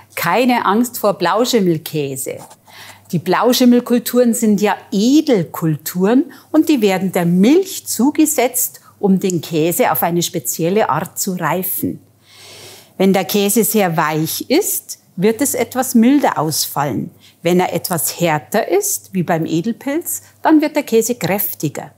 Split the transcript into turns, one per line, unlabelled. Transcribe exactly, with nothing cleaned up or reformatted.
Keine Angst vor Blauschimmelkäse. Die Blauschimmelkulturen sind ja Edelkulturen und die werden der Milch zugesetzt, um den Käse auf eine spezielle Art zu reifen. Wenn der Käse sehr weich ist, wird es etwas milder ausfallen. Wenn er etwas härter ist, wie beim Edelpilz, dann wird der Käse kräftiger.